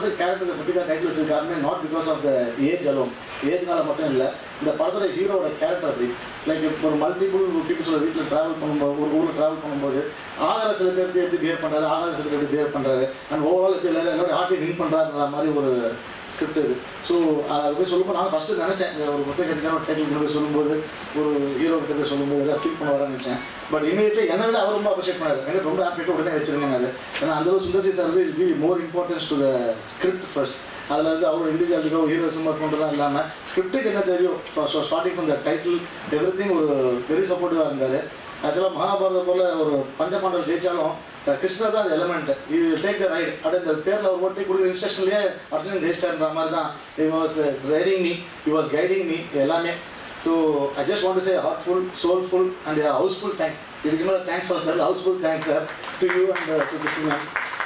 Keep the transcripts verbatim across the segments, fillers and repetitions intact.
படத்துக்கு character பற்றிக்கா title வச்சது காரணமே not because of the age alone, ஏஜ்னால மட்டும் இல்லை, இந்த படத்தோட ஹீரோட கேரக்டர் அப்படி. லைக் இப்போ ஒரு மல்டிபிள் பீப்புள்ஸோட வீட்டில் ட்ராவல் பண்ணும்போது, ஒரு ஊரில் ட்ராவல் பண்ணும்போது ஆகாத சில பேருக்கு எப்படி பிஹேவ் பண்ணுறாரு, ஆகாத சில பேருக்கு பிஹேவ் பண்ணுறாரு, அண்ட் ஓவரால் எப்படி எல்லாரும் எல்லாரோட ஹார்ட்டையும் வின் பண்ணுறாருன்ற மாதிரி ஒரு ஸ்கிரிப்ட் இது. ஸோ அது போய் சொல்லும்போது நான் ஃபஸ்ட்டு நினச்சேன், ஒரு புத்தகத்துக்கான ஒரு டைட்டில் கொண்டு போய் சொல்லும்போது ஒரு ஹீரோ கிட்ட போய் சொல்லும்போது எதாவது ஃபீல் பண்ண வரேன்னு நினச்சேன். பட் இமீடியட்லி என்னை விட அவர் ரொம்ப அப்ரிஷியேட் பண்ணார், எனக்கு ரொம்ப ஹாப்பிட்டு உடனே வச்சிருக்கேன் அது. ஏன்னா அந்த ஒரு சுந்தர் சி சார் வந்து give more importance to the script first. அதில் வந்து அவரோட இண்டிவிஜுவாலிட்டிக்கோ ஹீரோஸும் பண்ணுறதுலாம் இல்லாமல் ஸ்கிரிப்டுக்கு என்ன தெரியும், starting from the title everything ஒரு வெரி சப்போர்ட்டிவாக இருந்தார். ஆக்சுவலாக மகாபாரத போல் ஒரு பஞ்சபாண்டவர் ஜெயிச்சாலும் கிருஷ்ணர் தான் அந்த element, you take the right அப்படியே இந்த தேரில் ஒரு ஓட்டி கொடுக்குற இன்ஸ்ட்ரக்ஷன்லேயே அர்ஜுனன் ஜெயிச்சிட்டார்ன்ற மாதிரி தான். He was riding me, he was guiding me எல்லாமே. So I just want to say heartful, soulful and houseful thanks. இதுக்கு இன்னொரு thanks sir, houseful thanks sir to you and to Krishna ma'am.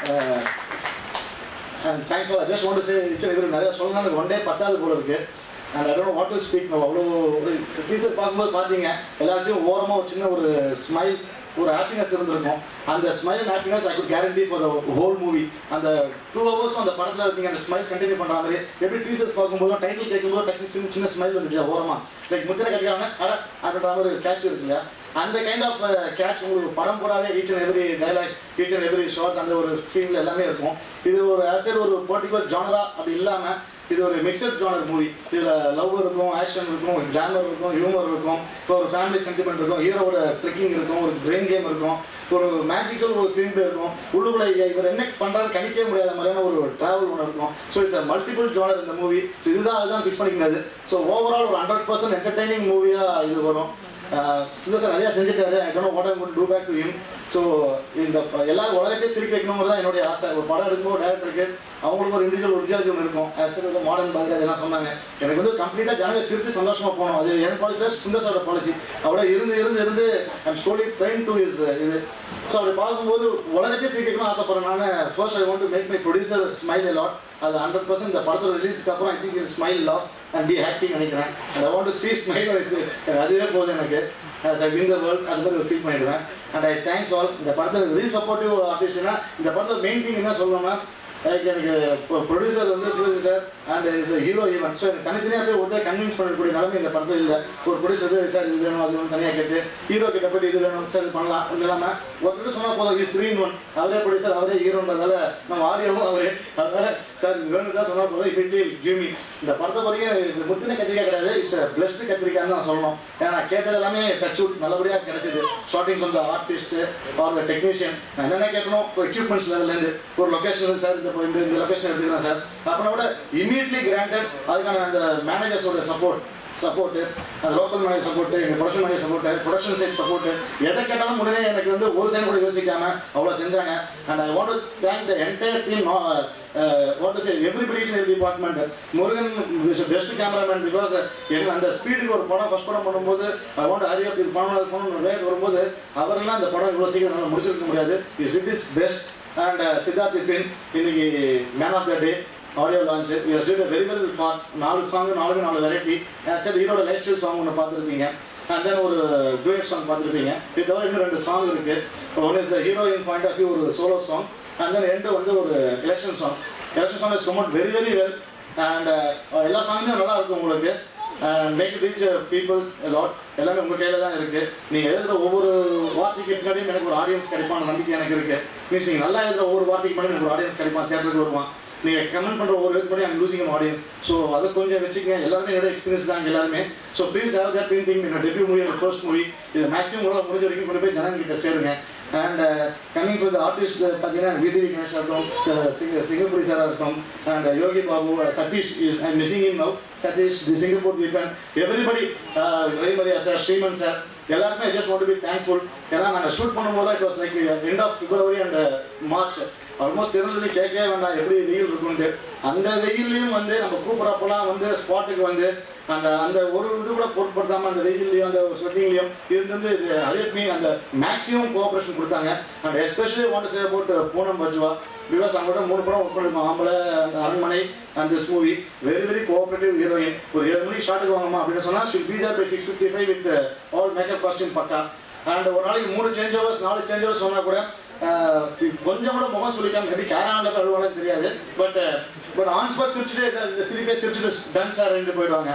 And thanks for. I just want to say it's எனக்கு நிறையா சொல்லலாம், எனக்கு one day பத்தாவது போல இருக்குது. And I don't know what to speak. நம்ம அவ்வளோ டீச்சர் பார்க்கும்போது பார்த்தீங்க எல்லாருக்கையும் ஓரமாக ஒரு சின்ன ஒரு ஸ்மைல், ஒரு ஹாப்பினஸ் இருந்திருக்கும். அந்த smile and happiness I good guarantee for the whole movie. அந்த டூ ஹவர்ஸும் அந்த படத்தில் இருக்கீங்க அந்த ஸ்மைல் கண்டினியூ பண்ணுற மாதிரி. எப்படி டீச்சர்ஸ் பார்க்கும்போதும் டைட்டில் கேட்கும்போது டக்கு சின்ன சின்ன ஸ்மைல் வந்துச்சு ஓரமாக, லைக் முத்திரை கட்டிக்கிறாங்க அட அப்படின்ற மாதிரி ஒரு கேட்ச் இருக்கு இல்லையா, அந்த கைண்ட் ஆஃப் கேட்ச் உங்களுக்கு படம் பூராவே each and every dialogues, each and every shots அந்த ஒரு ஃபீல் எல்லாமே இருக்கும். இது ஒரு ஆஸ் ஒரு பர்டிகுலர் ஜானரா அப்படி இல்லாமல் இது ஒரு மிக்சட் ஜானர் மூவி. இதில் லவ் இருக்கும், ஆக்ஷன் இருக்கும், ஜானர் இருக்கும், ஹியூமர் இருக்கும், இப்போ ஒரு ஃபேமிலி சென்டிமெண்ட் இருக்கும், ஹீரோட ட்ரெக்கிங் இருக்கும், ஒரு பிரெயின் கேம் இருக்கும், ஒரு மேஜிக்கல் ஒரு ஸ்க்ரீன் பிளே இருக்கும், உள்ளுக்குள்ள இவர் என்ன பண்ணுறாரு கணிக்கவே முடியாத மாதிரியான ஒரு ட்ராவல் ஒன்று இருக்கும். So it's a multiple genre இந்த மூவி. ஸோ இதுதான் அதுதான் ஃபிக்ஸ் பண்ணிக்க முடியாது. ஸோ ஓவரால் ஒரு ஹண்ட்ரட் பர்சன்ட் என்டர்டைனிங் மூவியாக இது வரும். சுந்தர் சார் நிறையா செஞ்சுட்டாரு. I don't know what I want to do back to him. So இந்த எல்லாரும் உலகத்தையே சிரிக்க வைக்கணுங்கிறது தான் என்னுடைய ஆசை. ஒரு படம் எடுக்கும்போது டேரக்டருக்கு அவங்களுக்கு ஒரு இண்டிவிஜுவல் ஒரிஜினாலிட்டி ஒன்று இருக்கும். ஆஸ் ஒரு மாடர்ன் பாரதி அதெல்லாம் சொன்னாங்க. எனக்கு வந்து கம்ப்ளீட்டாக ஜனங்க சிரித்து சந்தோஷமாக போகணும். அது என் பாலிசி, சுந்தர் சாரோட பாலிசி. அவரோட இருந்து இருந்து இருந்து I'm slowly train to is இது. ஸோ அப்படி பார்க்கும்போது உலகத்தையே சிரிக்கணும்னு ஆசைப்படுறேன் நான். First I want to make my producer smile a lot. அது ஹண்ட்ரட் பர்சன்ட் இந்த படத்தோட ரிலீஸுக்கு அப்புறம் I think smile lot and be happy நினைக்கிறேன். And I want to see smile. அதுவே போதும் எனக்கு. as I win the world, அது மாதிரி ஒரு ஃபீல் பண்ணிடுவேன். And I thanks all. இந்த படத்தில் வெரி சப்போர்ட்டிவ் ஆர்டிஸ்ட்னா இந்த படத்தில் மெயின் திங் என்ன சொல்லணும்னா, லைக் எனக்கு ப்ரொடியூசர் வந்து Sivaji sir and is hero even. So எனக்கு தனித்தனியாக போய் ஒருத்தர் கன்வின்ஸ் பண்ணக்கூடிய நிலைமை இந்த படத்தில் இல்லை. ஒரு ப்ரொடியூசர் போய் சார் இது வேணும் அது வேணும் தனியாக கேட்டு, ஹீரோ கிட்ட போய்ட்டு இது வேணும் சார் இது பண்ணலாம் ஒன்றும் இல்லாமல் ஒருத்தர் சொன்னால் போதும் இஸ் த்ரீ இன் ஒன். அவரே ப்ரொடியூசர் அவரே ஹீரோன்றதால நம்ம ஆடியோவும் அவரே, அதனால சார் இது வேணும் சார் சொன்னால் போதும் இப்படி கிவ் மீ. இந்த படத்தை வரைக்கும் இது முத்தின கத்திரிக்காய் கிடையாது, இட்ஸ் பிளஸ்டு கத்திரிக்காய்னு நான் சொல்லணும். ஏன்னா நான் கேட்டது எல்லாமே டச் அவுட் நல்லபடியாக கிடைச்சிது. Starting from the artist or the technician, நான் என்னென்ன கேட்கணும் இப்போ எக்யூப்மெண்ட்ஸ் லெவல்லேருந்து ஒரு லொக்கேஷன் சார் இந்த இந்த இந்த லொக்கேஷன் எடுத்துக்கிறேன் சார் அப்புறம் கூட இமீடியட்லி கிராண்டட். அதுக்கான அந்த மேனேஜர்ஸோட சப்போர்ட் சப்போர்ட்டு, அந்த லோக்கல் மேனேஜர் சப்போர்ட்டு, எங்கள் production manager support, production side support, எதை கேட்டாலும் உடனே எனக்கு வந்து ஒரு சைடு கூட யோசிக்காமல் அவ்வளோ செஞ்சாங்க. And I want to thank the entire team. What to say everybody in every department. Murugan is best cameraman. Because எனக்கு அந்த ஸ்பீடுக்கு ஒரு படம் ஃபஸ்ட் படம் பண்ணும்போது ஐ வாண்ட் ஹரி அப் இது படம் அது படம் வேறு வரும்போது அவரெல்லாம் அந்த படம் இவ்வளோ சீக்கிரம் நல்லா முடிச்சிருக்க முடியாது. Is wit is best. And Siddharth Vipin இன்னைக்கு man of the day audio launch. Use did a very well part. நாலு சாங் நாலு நாலு வெரைட்டி. சார் ஹீரோட லைஃப் ஸ்டைல் சாங் ஒன்று பார்த்துருப்பீங்க. அண்ட் தென் ஒரு டூயட் சாங் பார்த்துருப்பீங்க. இது தவிர இன்னும் ரெண்டு சாங் இருக்குது. One is the heroine point of view ஒரு சோலோ சாங். அண்ட் தென் ரெண்டு வந்து ஒரு election song. Election song is promote very very well. And எல்லா சாங்குமே நல்லா இருக்கும் உங்களுக்கு. Make reach peoples lot. எல்லாமே உங்கள் கையில் தான் இருக்குது. நீங்கள் எழுதுகிற ஒவ்வொரு வார்த்தைக்கு பின்னாடியும் எனக்கு ஒரு ஆடியன்ஸ் கிடைப்பான நம்பிக்கை எனக்கு இருக்குது. மீன்ஸ் நீங்கள் நல்லா எழுதுகிற ஒவ்வொரு வார்த்தைக்கு முன்னாடி எனக்கு ஒரு ஆடியன்ஸ் கிடைப்பான், தேட்டருக்கு வருவான். நீங்கள் கமெண்ட் பண்ணுற ஒரு எழுத்து பண்ணி I'm losing um audience. So அதை கொஞ்சம் வச்சுக்கங்க. எல்லாருமே என்னோட எக்ஸ்பீரியன்ஸ் தான் எல்லாருமே. So please have that thing thing என்னோட டெபியூ மூவி, என்னோட ஃபர்ஸ்ட் மூவி. இது மேக்ஸிமம் உங்களால் முடிஞ்ச வரைக்கும் கொண்டு போய் ஜனங்கிட்ட சேருங்க. And coming from the artist பார்த்தீங்கன்னா விடிவி கணேஷாக இருக்கட்டும், சிங்கப்பூரி சாராக இருக்கட்டும், and Yogi Babu, Sathish is I missing him now. Sathish the Singapore Deepan, everybody, Ravi Mariya sir, Sriman sir, எல்லாருமே just want to be thankful. ஏன்னா நாங்கள் ஷூட் பண்ணும்போது it was like end of February and March. Almost Tirunelveli கேட்கவே வேண்டாம் எப்படி வெயில் இருக்குன்ட்டு. அந்த வெயிலையும் வந்து நம்ம கூப்பிட்றப்பெல்லாம் வந்து ஸ்பாட்டுக்கு வந்து அந்த அந்த ஒரு இது கூட பொருட்படுத்தாமல் அந்த வெயிலையும் அந்த ஸ்வெட்டிங்லையும் இருந்து அதே மீ அந்த மேக்ஸிமம் கோஆப்ரேஷன் கொடுத்தாங்க. And especially want to say about Poonam Bajwa. Because அவங்கள்ட்ட மூணு படம் ஒர்க் பண்ணிருக்கோம். Aambala, Aranmanai and this movie. Very very cooperative heroine. ஒரு ஏழு மணிக்கு ஷாட்டுக்கு வாங்கம்மா அப்படின்னு சொன்னால் she'll be there by six fifty five with all makeup costume பக்கா. அண்ட் ஒரு நாளைக்கு மூணு சேஞ்ச் ஓவர்ஸ் நாலு சேஞ்ச் ஓவர்ஸ் சொன்னால் கூட கொஞ்சம் கூட முகம் சொல்லிக்காம எப்படி கேரளாவில் அழுவாலும் தெரியாது. பட் பட் ஆன் ஸ்பாட் சிரிச்சுட்டு இந்த சிரிப்பே சிரிச்சுட்டு டன் சார் ரெண்டு போயிடுவாங்க.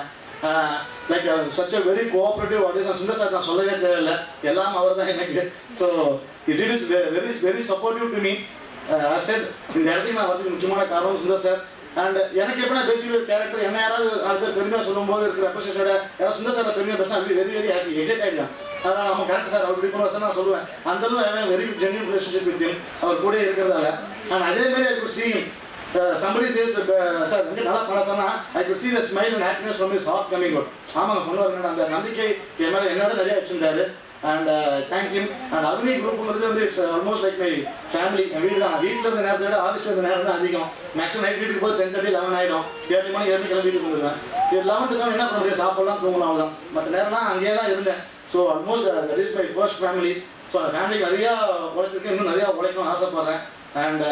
Like such a very cooperative audience. Sundar sir நான் சொல்லவே தேவையில்லை, எல்லாம் அவர் தான் எனக்கு. So it it is very very supportive to me. Set இந்த இடத்துக்கு நான் வரதுக்கு முக்கியமான காரணம் சுந்தர் சார். அண்ட் எனக்கு எப்படின்னா பேசிக்கலி கேரக்டர் என்ன யாராவது நாலு பேர் பெருமையாக சொல்லும்போது இருக்கிற அப்ரிஷியேஷனோட யாராவது சுந்தர் சார் பெருமையாக பேசினா வெரி வெரி ஹாப்பி எக்ஸைட் ஆகிடும். அதனால் நம்ம கரெக்ட் சார் அவர் இப்படி பண்ணுவார் சார் நான் சொல்லுவேன். அந்த அளவு வெரி ஜென்யூன் ரிலேஷன்ஷிப் வித் அவர் கூட இருக்கிறதால. அண்ட் அதே மாதிரி I could see Uh, somebody says, uh, sir, நல்லா பண்ண சொன்னா I could see the smile and happiness from his heart coming out. ஆமாங்க பண்ணுவாருங்க, அந்த நம்பிக்கை என் மேலே என்னோட நிறைய வச்சிருந்தாரு. And thank you. And Agni குரூப்புங்கிறது வந்து it's almost like my family. என் வீடு தான். வீட்டில் இருந்த நேரத்தை விட ஆஃபீஸில் இருந்த நேரம் தான் அதிகம். மேக்ஸிமம் நைட் வீட்டுக்கு போய் டென் தேர்ட்டி லெவன் ஆகிடும். ஏழு மணி ஏழு கிளம்பி வீட்டுக்கு வந்துடுவேன். இது லெவன் டு செவன் என்ன பண்ண முடியும், சாப்பிடலாம் தூங்கலாம் அவ்வளோதான். மற்ற நேரம்லாம் அங்கேயே தான் இருந்தேன். So almost that is my first family. So அந்த ஃபேமிலிக்கு நிறையா உழைச்சிருக்கேன், இன்னும் நிறையா உழைக்கணும் ஆசைப்பட்றேன். And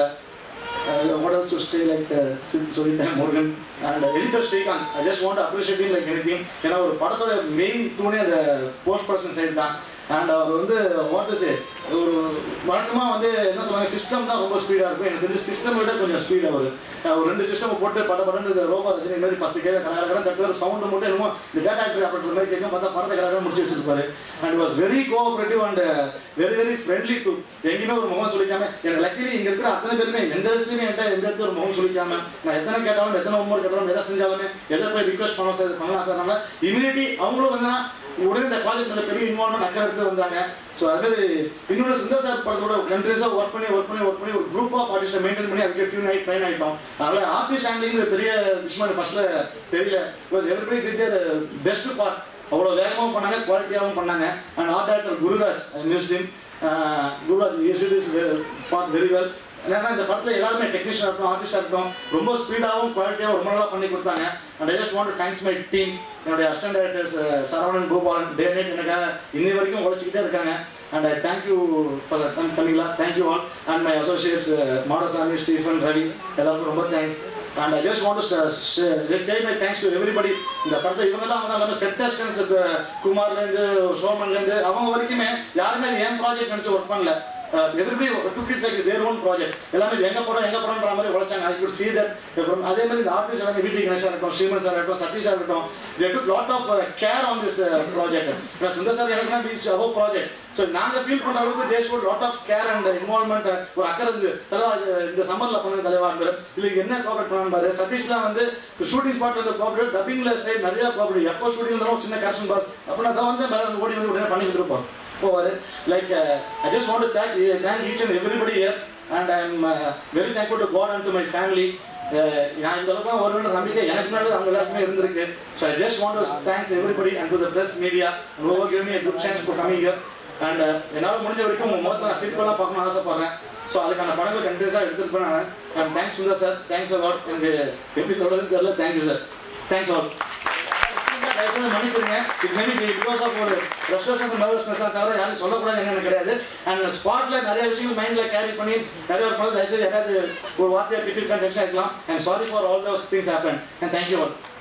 Uh, what else to say, like uh, Sunita Morgan and uh, editor Srikanth. I just want to appreciate him like anything. You know, part of the main tune the post production side தான். And அவர் வந்து what is ஒரு வழக்கமாக வந்து என்ன சொல்லுவாங்க, system தான் ரொம்ப ஸ்பீடாக இருக்கும். எனக்கு தெரிஞ்சு சிஸ்டம் விட கொஞ்சம் ஸ்பீடாக அவர் ஒரு ரெண்டு சிஸ்டம் போட்டு பட்ட படம் இந்த ரோபா ரஜினி மாதிரி பத்து கேட்க கடை கடை தட்டு சவுண்டு மட்டும் என்னமோ இந்த டேட்டா ஆக்டர் அப்படின்ற மாதிரி கேட்கும் பார்த்தா படத்தை கடை முடிச்சு வச்சிருப்பாரு. And was very cooperative and very very friendly to எங்கேயுமே ஒரு முகம் சொல்லிக்காம. எனக்கு லக்கிலி இங்கே இருக்கிற அத்தனை பேருமே எந்த இடத்துலையுமே என்கிட்ட எந்த இடத்துல ஒரு முகம் சொல்லிக்காம நான் எத்தனை கேட்டாலும் எத்தனை ஹோம்ஒர்க் கேட்டாலும் எதை செஞ்சாலுமே எதை போய் ரிக்வஸ்ட் பண்ண சார் பண்ணலாம் சார் நம்ம இம்யூனிட்டி அவங்களும் வந்துன்னா உடனே இந்த ப்ராஜெக்ட் மேலே பெரிய இன்வால்மெண்ட் அக்கறை எடுத்து வந்தாங்க. ஸோ அதுமாதிரி இன்னொன்று சுந்தர் சார் படத்தோட கண்ட்ரீஸாக ஒர்க் பண்ணி ஒர்க் பண்ணி ஒர்க் பண்ணி ஒரு குரூப் ஆஃப் ஆர்டிஸ்ட்டை மெயின்டைன் பண்ணி அதுக்கு டியூன் ஆகி ட்ரைன் ஆகிட்டோம். அதனால் ஆர்டிஸ்ட் ஹேண்ட்லிங் பெரிய விஷயம் எனக்கு ஃபஸ்ட்டில் தெரியல. Because everybody did their best part. அவ்வளோ வேகமாகவும் பண்ணாங்க, குவாலிட்டியாகவும் பண்ணாங்க. And art director Gururaj, I missed him. Gururaj is it is part very well. ஏன்னா இந்த படத்தில் எல்லாருமே டெக்னீஷியனாக இருக்கட்டும் ஆர்டிஸ்டாக இருக்கட்டும் ரொம்ப ஸ்பீடாகவும் குவாலிட்டியாகவும் ரொம்ப நல்லா பண்ணி கொடுத்தாங்க. And I just want to thanks my team. என்னுடைய assistant directors Saravanan Gopalan day night எனக்காக இன்னி வரைக்கும் உழைச்சிக்கிட்டே இருக்காங்க. அண்ட் ஐ தேங்க்யூ தமிழா, thank you all. And my associates Madasamy, Stephen, Ravi எல்லாருக்கும் ரொம்ப thanks. And I just want to say my thanks to everybody. இந்த படத்தை இவங்க தான் வந்து எல்லாமே செட் அசிஸ்டன்ஸ் குமார்லேருந்து சோமன்லேருந்து அவங்க வரைக்குமே யாருமே என் ப்ராஜெக்ட் நினச்சி ஒர்க் பண்ணல. Everybody took it like their own project. எல்லாமே எங்க போறோம் எங்க போறோம்ன்ற மாதிரி உழைச்சாங்க. I could see that. அதே மாதிரி இந்த ஆர்டிஸ்ட் எல்லாமே வீட்டு கணேஷா இருக்கட்டும், ஸ்ரீமன் சார் இருக்கட்டும், சதீஷா இருக்கட்டும், they took lot of uh, care on this uh, project. நான் சுந்தர் சார் எனக்குனா பீச் above project. ஸோ நாங்கள் ஃபீல் பண்ணுற அளவுக்கு they showed lot of care and involvement. ஒரு அக்கறை இருந்து தலைவா இந்த சம்மரில் பண்ணுங்க தலைவா இல்லை என்ன கோஆப்ரேட் பண்ணான்னு பாரு. சதீஷ்லாம் வந்து ஷூட்டிங் ஸ்பாட் வந்து கோஆப்ரேட், டப்பிங்ல சைட் நிறைய கோஆப்ரேட். எப்போ ஷூட்டிங் இருந்தாலும் சின்ன கேஷன் பாஸ் அப்படின்னா தான் வந்து மேலே ஓடி வந்து உடனே பண்ணி கொடுத்துருப்போம். Over like uh, I just want to thank uh, thank each and everybody here, and I am uh, very thankful to God and to my family. நான் இந்த அளவுக்கு வருவேன் நம்பிக்கை எனக்கு முன்னாடி அவங்க எல்லாருக்குமே இருந்திருக்கு. So I just want to thanks everybody and to the press media who gave me a good chance for coming here. And என்னால் முடிஞ்ச வரைக்கும் உங்கள் முகத்தை நான் சிரிப்பெல்லாம் பார்க்கணும்னு ஆசைப்பட்றேன். ஸோ அதுக்கான படங்கள் கண்டினியூஸாக எடுத்துருப்பேன் நான். And thanks Sundar sir, thanks a lot. எனக்கு எப்படி சொல்கிறது தெரியல. Thank you sir, thanks all. தயவுசெய்து மன்னிச்சிருங்க. இட் மேபி பிகாஸ் ஆஃப் ஒரு ரெஸ்ட்லெஸ்னஸ் நர்வஸ்னஸ் தவிர யாரும் சொல்லக்கூடாது என்னன்னு கிடையாது. அண்ட் ஸ்பாட்டில் நிறைய விஷயங்கள் மைண்டில் கேரி பண்ணி நிறைய ஒரு படம் தயவுசெய்து யாராவது ஒரு வார்த்தையாக திட்டிருக்கான்னு டென்ஷன் ஆகிக்கலாம். And sorry for all those things happen. And thank you all.